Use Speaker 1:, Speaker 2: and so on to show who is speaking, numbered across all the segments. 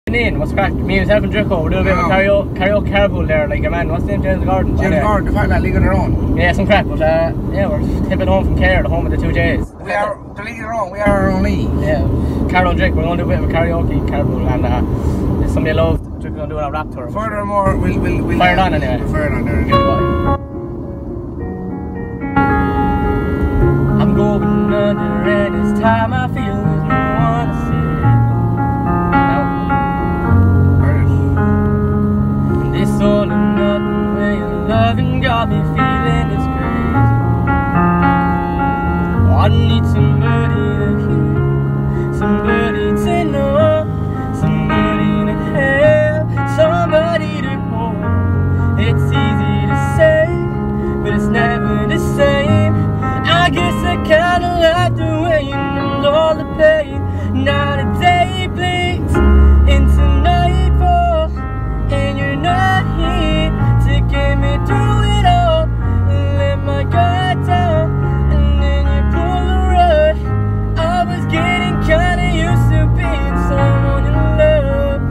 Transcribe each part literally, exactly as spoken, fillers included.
Speaker 1: In, what's crack? Me, Meself and Drico, we're doing a bit of a karaoke, karaoke carpool there, like your man, what's the name? James Gordon?
Speaker 2: James
Speaker 1: yeah.
Speaker 2: Gordon, the fact that League on their own.
Speaker 1: Yeah, some crap, but uh, yeah, we're tipping home from Care, the home of the two J's.
Speaker 2: We are the League on their own, we are our own league.
Speaker 1: Yeah, Carlo and Drake, we're going to do a bit of a karaoke carpool, and uh, it's something I love. Drake's going to do a rap tour.
Speaker 2: Furthermore, we'll, we'll, we'll
Speaker 1: fire it on anyway.
Speaker 2: We'll fire it on there.
Speaker 1: I'm going under, and it's time I feel there's no one to see. This all or nothing way of loving got me feeling this crazy. I need somebody to hear, somebody to know, somebody to have, somebody to hold. It's easy to say, but it's never the same. I guess I kinda like the way you know all the pain. Now the day bleeds into nightfall, and you're not here to get me through it all. Let my guard down, and then you pull the rug. I was getting kinda used to being someone you love.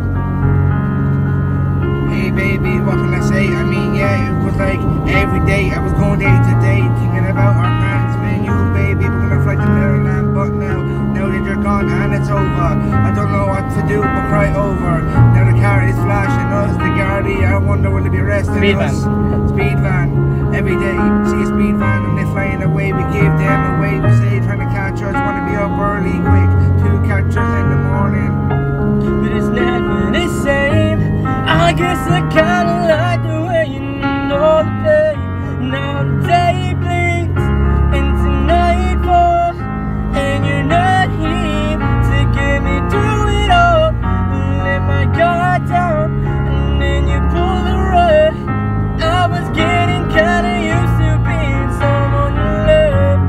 Speaker 2: Hey baby, what can I say? I mean, yeah, it was like every day I was going day to day, thinking about our plans. Me and you, baby, we're gonna fly to Maryland, but now, now that you're gone and it's over, I don't know what to do but cry over. Now the car is flashing us, the Gardaí, I wonder will they be arresting
Speaker 1: Speed
Speaker 2: us?
Speaker 1: van.
Speaker 2: Speed van. Every day, see a speed van and they're flying away. We give them away. We say trying to catch us, wanna be up early, quick. Two catchers in the morning.
Speaker 1: But it's never the same. I guess I kinda like the way you know the pain. Now the day bleeds into nightfall, and you're not here to get me through it all. Let my guard down, and then you pull the rug. I was getting kinda used to being someone you love.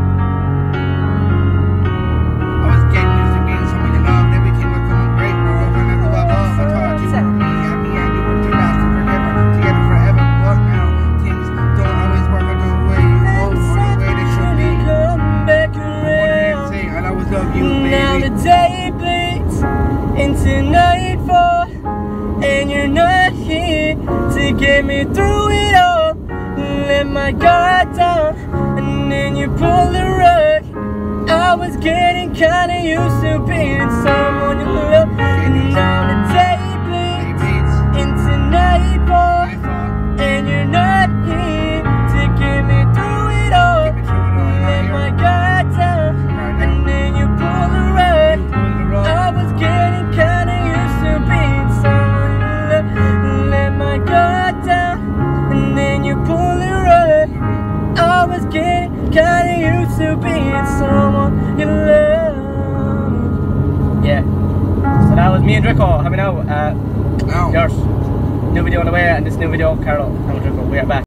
Speaker 2: I was getting used to being someone you loved. Everything was coming great. We were gonna go above. I thought you were me, and me and you were to last forever, together forever. But now things don't always work out the way you hope or the way they should be.
Speaker 1: Come back
Speaker 2: What did
Speaker 1: around.
Speaker 2: you say? I'll always love you,
Speaker 1: Now the
Speaker 2: baby.
Speaker 1: day bleeds into nightfall, and you're not here to get me through it all. Let my guard down, and then you pull the rug. I was getting kinda used to being someone you love. And now the day bleeds into nightfall, and you're not here to get me through it all. Let my guard down, and then you pull the rug. I was getting kinda used to being someone you love. Let my guard down, and then you pull the rug. I was getting kinda used to being someone you love. Yeah. So that was me and Drico. How many now? Uh,
Speaker 2: No.
Speaker 1: yours. New video on the way, and this new video, Carlo and Drico. We are back.